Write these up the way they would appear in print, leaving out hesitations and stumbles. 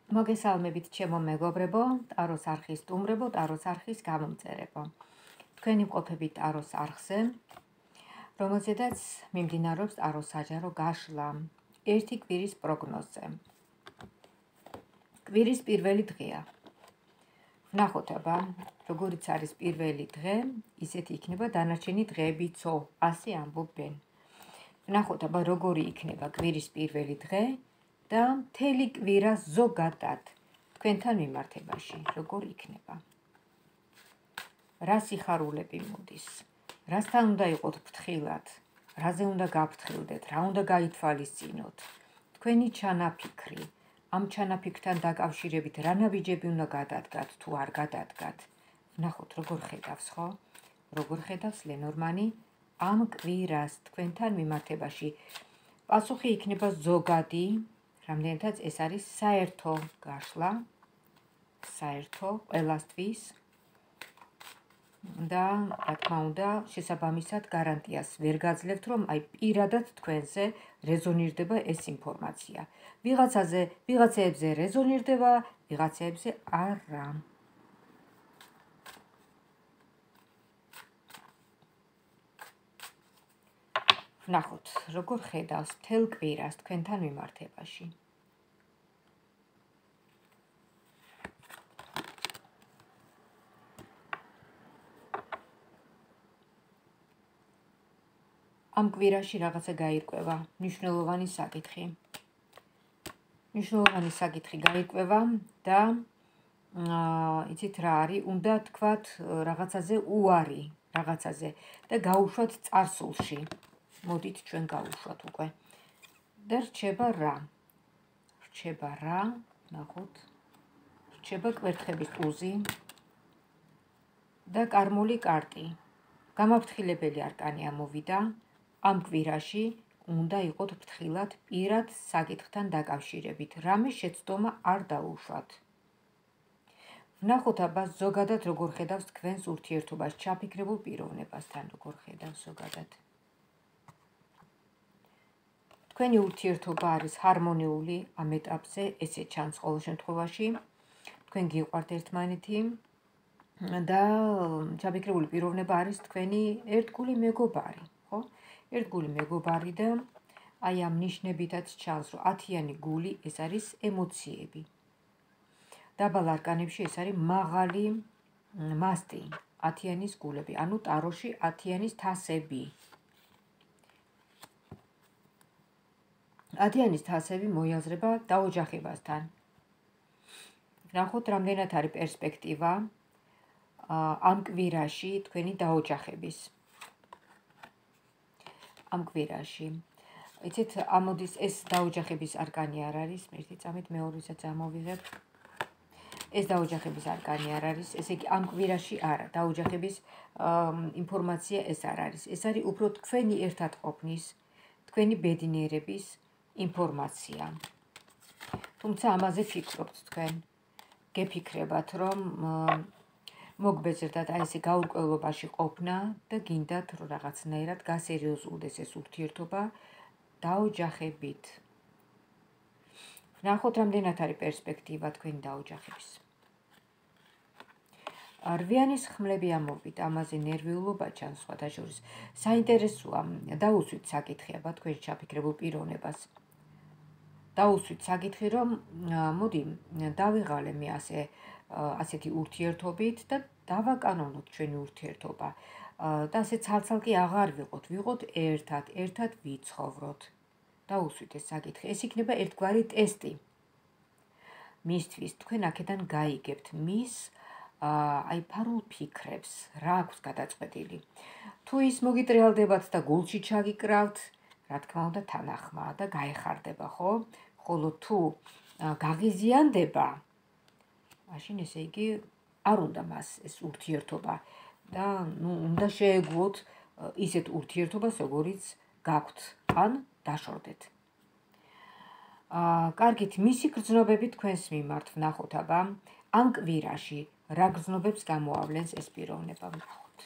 მოგესალმებით ჩემო მეგობრებო, ტაროს არხის სტუმრებო, ტაროს არხის გამომწერებო. თქვენი მყოფებით ტაროს არხზე, რომელზედაც მიმდინარეობს ტაროს საჯარო გაშლა ერთი კვირის პროგნოზზე. კვირის პირველი დღეა. ვნახოთ აბა, როგორიც არის პირველი დღე, ისეთი იქნება დანარჩენი დღეებიცო, ასე ამბობენ. ვნახოთ აბა, როგორი იქნება კვირის პირველი დღე და მთელი კვირა ზოგადად თქვენთან მიმართებაში როგორ იქნება. რა სიხარულები მოდის, რასთან უნდა იყოთ ფრთხილად, რაზე უნდა გაფრთხილდეთ, რა უნდა გაითვალისწინოთ, თქვენი ჩანაფიქრი, ამ ჩანაფიქრთან დაკავშირებით რა ნაბიჯები უნდა გადადგათ თუ არ გადადგათ. ვნახოთ როგორ ხედავს, ხო? როგორ ხედავს ლენორმანი ამ კვირას თქვენთან მიმართებაში. პასუხი იქნება ზოგადი, რამდენადაც ეს არის საერთო გაშლა, საერთო ყველასთვის და რა თქმა უნდა შესაბამისად გარანტიას ვერ გაძლევთ, რომ აი პირადად თქვენზე რეზონირდება ეს ინფორმაცია. ვიღაცებზე რეზონირდება, ვიღაცებზე არა. ვნახოთ, როგორ ხედავს მთელ კვირას თქვენთან მიმართებაში. ამ კვირაში რაღაცა გაირკვევა, მნიშვნელოვანი საკითხი. მნიშვნელოვანი საკითხი გაირკვევა და იცით რა არის, უნდა თქვათ რაღაცაზე უარი, რაღაცაზე და გაუშვათ წარსულში. მოდით ჩვენ გაუშვათ უკვე. და რჩება რა? რჩება რა? ნახოთ. რჩება კვერთხების ტუზი და კარმული კარტი. გამაფრთხილებელი არკანი ამოვიდა. ამ კვირაში უნდა იყოთ ფრთხილად პირად საკითხთან დაკავშირებით. რამე შეცდომა არ დაუშვათ. ვნახოთ აბა ზოგადად როგორ ხედავს თქვენს ურთიერთობას ჩაფიქრებულ პიროვნებასთან, როგორ ხედავს ზოგადად. თქვენი ურთიერთობა არის ჰარმონიული ამ ეტაპზე, ესე ჩანს ყოველ შემთხვევაში. თქვენ გიყვართ ერთმანეთი და ჩაფიქრებული პიროვნება არის თქვენი ერთგული მეგობარი, ხო? ერთგული მეგობარი და აი ამ ნიშნებითაც ჩანს, რომ 10-იანი გული ეს არის ემოციები. დაბალ არკანებში ეს არის მაღალი მასტი, 10-яნის გულები, ანუ ტაროში 10-яნის თასები. 10-яნის თასები მოიაზრება დაოჯახებასთან. ვნახოთ, რამდენად არის პერსპექტივა ამ კვირაში თქვენი დაოჯახების. ამ კვირაში. იცით, ამოდის ეს დაოჯახების არკანი არ არის, ერთი წამით მეორესაც ამოვიღებ. ეს დაოჯახების არკანი არ არის, ესე იგი ამ კვირაში არა, დაოჯახების ინფორმაცია ეს არ არის. ეს არის უფრო თქვენი ერთად ყოფნის, თქვენი ბედნიერების ინფორმაცია. თუმცა ამაზე ფიქრობთ თქვენ. გეფიქრებათ, რომ მოგბეზრდათ აი ესე გაურკვევლობაში ყოფნა და გინდათ რომ რაღაცნაირად გასერიოზულდეს ეს ურთიერთობა დაოჯახებით. ვნახოთ, რამდენად არის პერსპექტივა თქვენი დაოჯახების. 8-яნის ხმლები ამოვიდა, ამაზე ნერვიულობა ჩანს სხვათა შორის. საინტერესოა, დაუსვით საკითხი აბა თქვენ ჩაფიქრებულ პიროვნებას. დაუსვით საკითხი, რომ მოდი დავიღალე მე ასეთი ურთიერთობით და დავაკანონოთ ჩვენი ურთიერთობა. და ასე ცალ-ცალკე აღარ ვიყოთ ერთად ვიცხოვროთ. დაუსვით ეს საკითხი. ეს იქნება ერთგვარი ტესტი. მისთვის თქვენ აქედან გაიგებთ მის აი ფარულ ფიქრებს, რა აქვს გადაწყვეტილი. თუ ის მოგიტრიალდებათ და გულში ჩაგიკრავთ, რა თქმა უნდა თანახმაა და გაეხარდება, ხო? ხოლო თუ გაღიზიანდება, მაშინ ესე იგი არ უნდა მას ეს ურთიერთობა და უნდა შეეგუოთ ისეთ ურთიერთობას, როგორიც გაქვთ, ან დაშორდეთ. კარგით, მისი გრძნობები თქვენს მიმართ ვნახოთ აბა, ამ კვირაში რა გრძნობებს გამოავლენს ეს პიროვნება ვნახოთ.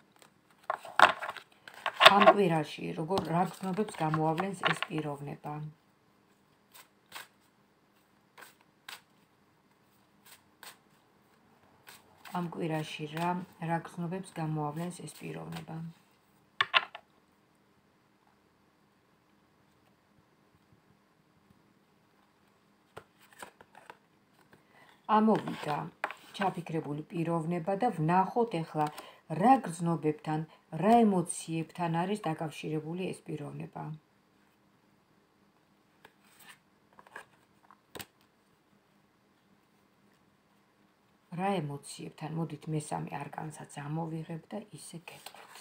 ამ კვირაში რა გრძნობებს გამოავლენს ეს პიროვნება. ამ კვირაში რა გრძნობებს გამოავლენს ეს პიროვნება. ამოვიდა ჩაფიქრებული პიროვნება და ვნახოთ ახლა რა გრძნობებთან, რა ემოციებთან არის დაკავშირებული ეს პიროვნება. რა ემოციებთან, მოდით მესამე არკანსაც ამოვიღებ და ისე გეტყვით.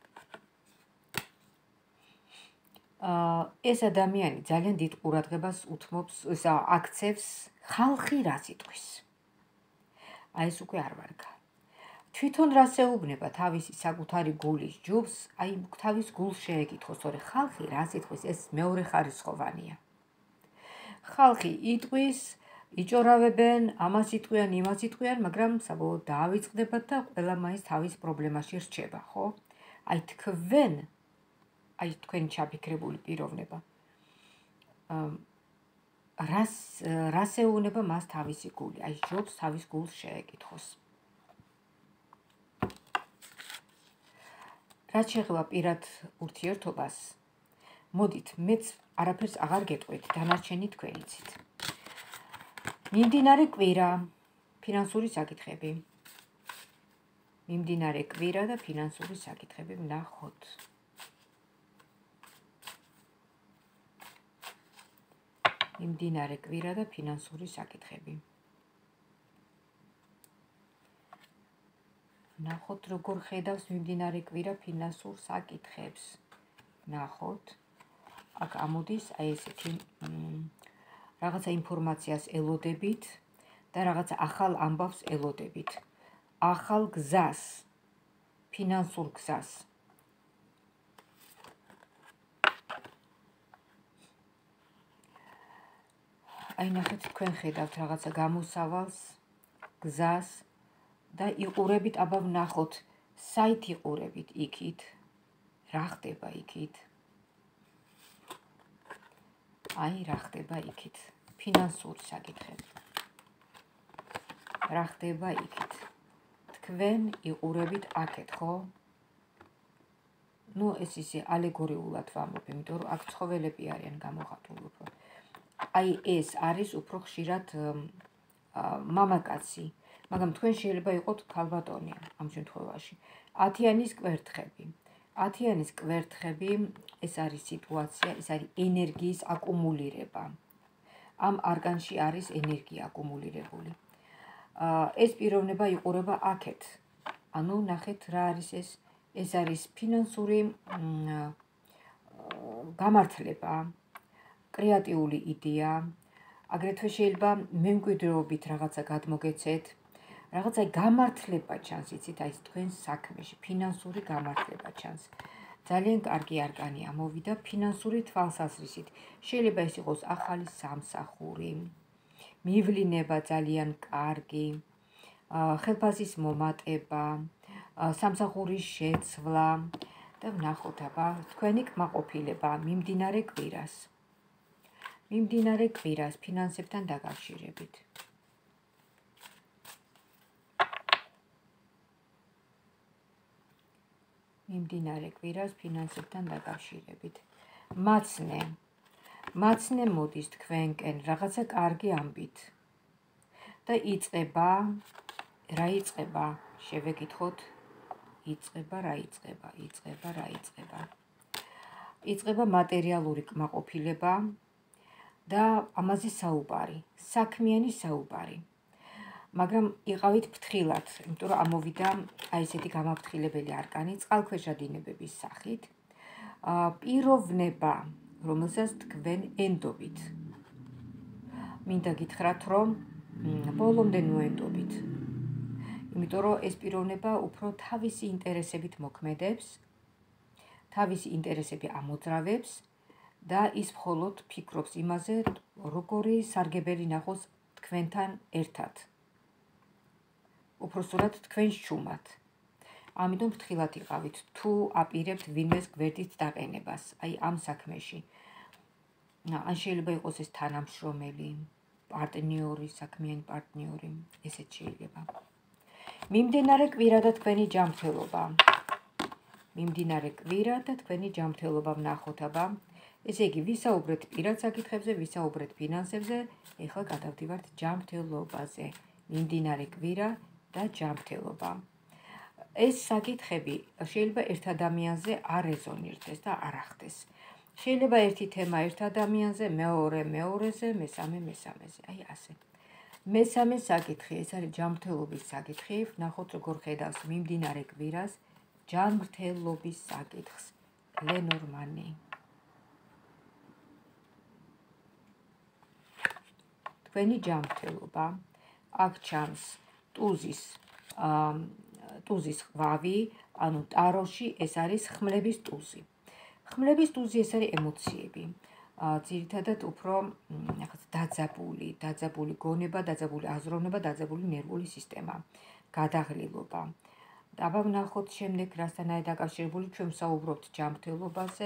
ეს ადამიანი ძალიან დიდ ყურადღებას უთმობს, აქცევს ხალხი რას იტყვის. აი ეს უკვე არ ვარგა. თვითონ რას ეუბნება თავისი საკუთარი გულის ჯუბს, აი თავის გულს შეეკითხოს, თორე ხალხი რას იტყვის, ეს მეორე ხარისხოვანია. ხალხი იტყვის, იჭორავებენ, ამას იტყვიან, იმას იტყვიან, მაგრამ საბოლოოდ დაავიწყდებათ და ყველა მაინც თავის პრობლემაში რჩება, ხო? აი თქვენი ჩაფიქრებული პიროვნება. რას ეუბნება მას თავისი გული, აი ჯობს თავის გულს შეეკითხოს. რაც შეეხება პირად ურთიერთობას, მოდით მეც არაფერს აღარ გეტყვით, დანარჩენი თქვენ იცით. მიმდინარე კვირა, ფინანსური საკითხები. მიმდინარე კვირა და ფინანსური საკითხები ვნახოთ. მიმდინარე კვირა და ფინანსური საკითხები. ვნახოთ როგორ ხედავს მიმდინარე კვირა ფინანსურ საკითხებს. ვნახოთ. აქ ამოდის აი ესეთი რაღაცა ინფორმაციას ელოდებით და რაღაცა ახალ ამბავს ელოდებით. ახალ გზას, ფინანსურ გზას. აი ნახეთ, თქვენ ხედავთ რაღაცა გამოსავალს, გზას და იყურებით, აბა ვნახოთ, საით იყურებით იქით, რა ხდება იქით. აი რა ხდება იქით, ფინანსური საკითხები. რა ხდება იქით. თქვენ იყურებით აქეთ, ხო? ნუ ეს ისე ალეგორიულად ვამბობ, იმიტომ რომ აქ ცხოველები არიან გამოხატული უფრო. აი ეს არის უფრო ხშირად მამაკაცი, მაგრამ თქვენ შეიძლება იყოთ ქალბატონი ამ შემთხვევაში. 10-იანის კვერთხები. 10-იანის კვერთხები, ეს არის სიტუაცია, ეს არის ენერგიის აკუმულირება. ამ არკანში არის ენერგია აკუმულირებული. ეს პიროვნება იყურება აქეთ. ანუ ნახეთ რა არის ეს. ეს არის ფინანსური გამართლება, კრეატიული იდეა, აგრეთვე შეიძლება მემკვიდრეობით რაღაცა გადმოგეცეთ, რაღაცა გამართლება ჩანს, იცით, აი თქვენს საქმეში, ფინანსური გამართლება ჩანს. ძალიან კარგი არკანი ამოვიდა ფინანსური თვალსაზრისით. შეიძლება ეს იყოს ახალი სამსახური, მივლინება ძალიან კარგი, ხელფასის მომატება, სამსახურის შეცვლა და ვნახოთ აბა თქვენი კმაყოფილება მიმდინარე კვირას. მიმდინარე კვირას ფინანსებთან დაკავშირებით. მიმდინარე კვირას ფინანსებთან დაკავშირებით. მაცნე მოდის თქვენკენ რაღაცა კარგი ამბით. და იწყება, რა იწყება? შევეკითხოთ. იწყება რა იწყება? იწყება მატერიალური კმაყოფილება და ამაზე საუბარი, საქმიანი საუბარი. მაგრამ იყავით ფრთხილად, იმიტომ რომ ამოვიდა აი ესეთი გამაფრთხილებელი არკანი წყალქვეშა დინებების სახით. პიროვნება, რომელსაც თქვენ ენდობით. მინდა გითხრათ, რომ ბოლომდე ნუენდობით. იმიტომ რომ ეს პიროვნება უფრო თავისი ინტერესებით მოქმედებს, თავისი ინტერესები ამოძრავებს და ის მხოლოდ ფიქრობს იმაზე, როგორი სარგებელი ნახოს თქვენთან ერთად. უпроსტად თქვენს ჩუმად. ამიტომ ფრთხილად იყავით, თუ აპირებთ ვინმეს გვერდით დაყენებას, აი ამ საქმეში. ან შეიძლება იყოს ეს თანამშრომელი, პარტნიორი, საქმიანი პარტნიორი, ესეც შეიძლება. მიმდინარე კვირა და თქვენი ჯანმრთელობა. მიმდინარე კვირა და თქვენი ჯანმრთელობა ვნახოთ აბა. ესე იგი, ვისაუბრეთ პირად საკითხებზე, ვისაუბრეთ ფინანსებზე, ეხლა გადავდივართ ჯანმრთელობაზე. მიმდინარე კვირა და ჯანმრთელობა. ეს საკითხები შეიძლება ერთ ადამიანზე არ რეზონირდეს და არ ახდეს. შეიძლება ერთი თემა ერთ ადამიანზე, მეორე მეორეზე, მესამე მესამეზე. აი ასე. მესამე საკითხი, ეს არის ჯანმრთელობის საკითხი. ვნახოთ როგორ ხედავს მიმდინარე კვირას ჯანმრთელობის საკითხს. ლენორმანი. თქვენი ჯანმრთელობა. აქ ჩანს ტუზის ღვავი, ანუ ტაროში ეს არის ხმლების ტუზი. ხმლების ტუზი ეს არის ემოციები. ძირითადად უფრო დაძაბული გონება, დაძაბული აზროვნება, დაძაბული ნერვული სისტემა, გადაღლილობა. აბა ვნახოთ შემდეგ რასთან არის დაკავშირებული, ჩვენ ვსაუბრობთ ჯანმრთელობაზე.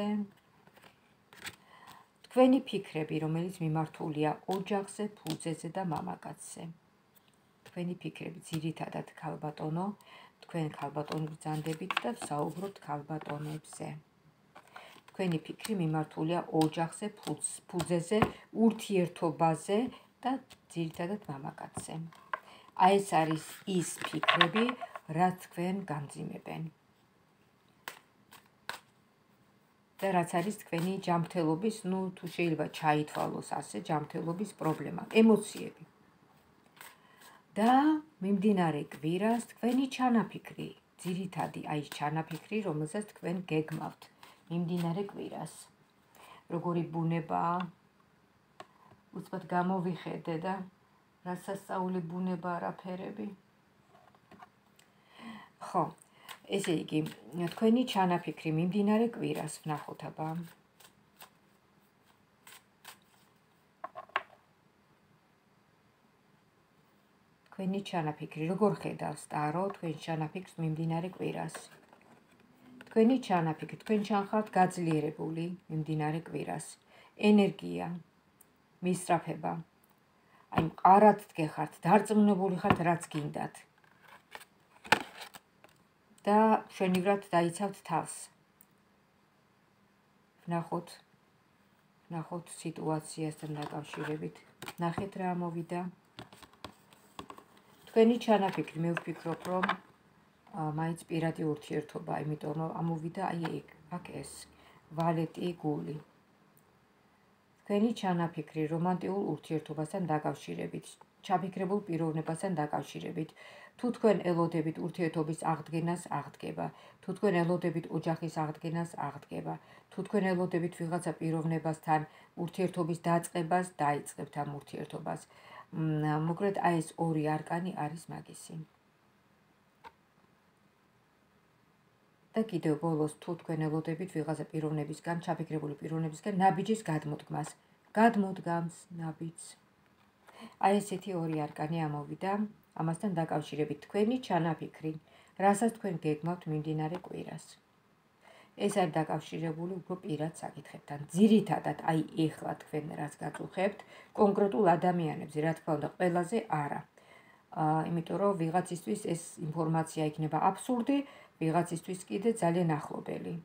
თქვენი ფიქრები, რომელიც მიმართულია ოჯახზე, ფუძეზე და მამაკაცზე. თქვენი ფიქრები ძირითადად ქალბატონო, თქვენ ქალბატონი ბრძანდებით და ვსაუბრობთ ქალბატონებზე. თქვენი ფიქრი მიმართულია ოჯახზე, ფუძეზე, ურთიერთობაზე და ძირითადად მამაკაცზე. აი ეს არის ის ფიქრები, რაც თქვენ გამძიმებენ. და რაც არის თქვენი ჯანმრთელობის, თუ შეიძლება ჩაითვალოს ასე, ჯანმრთელობის პრობლემა, ემოციები. და მიმდინარე კვირას თქვენი ჩანაფიქრი, ძირითადი აი ეს ჩანაფიქრი, რომელსაც თქვენ გეგმავთ მიმდინარე კვირას. როგორი ბუნებაა, უცბად გამოვიხედე და რასასწაული ბუნება არაფერები. ხო, ესე იგი, თქვენი ჩანაფიქრი მიმდინარე კვირას ვნახოთ აბა. თქვენი ჩანაფიქრი, როგორ ხედავს ტარო თქვენ ჩანაფიქრს მიმდინარე კვირას? თქვენი ჩანაფიქრი, თქვენ ჩანხართ გაძლიერებული მიმდინარე კვირას. ენერგია, მისწრაფება. აი მყარად დგეხართ, დარწმუნებული ხართ რაც გინდათ. და მშვენივრად დაიცავთ თავს. ვნახოთ სიტუაციასთან დაკავშირებით. ნახეთ რა ამოვიდა. თქვენი ჩანაფიქრი, მე ვფიქრობ, რომ მაინც პირადი ურთიერთობა, იმიტომ რომ ამოვიდა აი აქ ეს ვალეტი გული. თქვენი ჩანაფიქრი რომანტიულ ურთიერთობასთან დაკავშირებით, ჩაფიქრებულ პიროვნებასთან დაკავშირებით. თუ თქვენ ელოდებით ურთიერთობის აღდგენას, აღდგება. თუ თქვენ ელოდებით ოჯახის აღდგენას, აღდგება. თუ თქვენ ელოდებით ვიღაცა პიროვნებასთან ურთიერთობის დაწყებას, დაიწყებთ ამ ურთიერთობას. მოკლედ აი ეს ორი არკანი არის მაგისი. და კიდევ ბოლოს თუ თქვენ ელოდებით ვიღაცა პიროვნებისგან, ჩაფიქრებული პიროვნებისგან ნაბიჯის გადმოდგმას, გადმოდგამს ნაბიჯს. აი ესეთი ორი არკანი ამოვიდა, ამასთან დაკავშირებით თქვენი ჩანაფიქრი, რასაც თქვენ გეგმავთ მიმდინარე კვირას. ეს არის დაკავშირებული უფრო პირად საკითხებთან. ძირითადად აი ეხლა თქვენ რაც გაწუხებთ, კონკრეტულ ადამიანებზე, რა თქმა უნდა, ყველაზე არა. იმიტომ რომ ვიღაცისთვის ეს ინფორმაცია იქნება აბსურდი, ვიღაცისთვის კიდე ძალიან ახლობელი.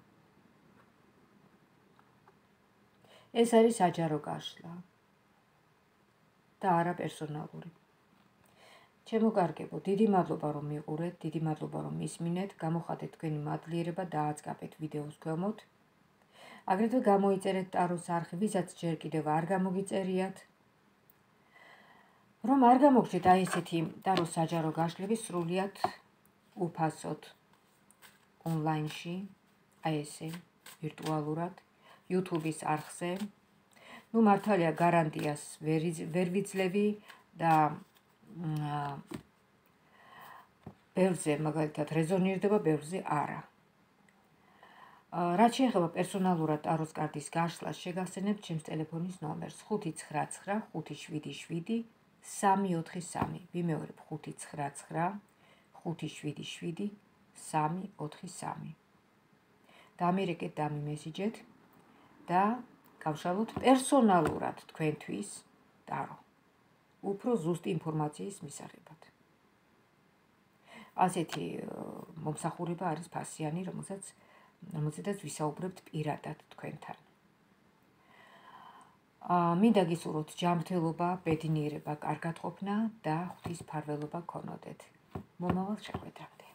ეს არის საჯარო გაშლა და არა პერსონალური. ჩემო კარგებო, დიდი მადლობა რომ მიყურეთ, დიდი მადლობა რომ მისმინეთ, გამოხატეთ თქვენი მადლიერება და აწყაბეთ ვიდეოს ქვემოთ. აგრეთვე გამოიწერეთ ტაროს არხი, ვისაც ჯერ კიდევ არ გამოგიწერიათ. რომ არ გამოგჩეთ აი ესეთი ტაროს საჯარო გაშლები სრულიად უფასოდ ონლაინში, აი ესე ვირტუალურად, YouTube-ის არხზე. მართალია გარანტიას ვერ ვიძლევი და ბევრზე მაგალითად რეზონირდება, ბევრზე არა. რაც შეეხება პერსონალურად ტაროს კარტის გაშლას, შეგახსენებთ ჩემს ტელეფონის ნომერს 599 577 343. ვიმეორებ 599 577 343. დამირეკეთ, დამიმესიჯეთ და გავშალოთ პერსონალურად თქვენთვის ტარო. უფრო ზუსტი ინფორმაციის მისაღებად. ასეთი მომსახურება არის ფასიანი, რომელზედაც ვისაუბრებთ პირადად თქვენთან. მინდა გისურვოთ ჯანმრთელობა, ბედნიერება, კარგად ყოფნა და ღვთის მფარველობა გქონოდეთ. მომავალ შეხვედრამდე.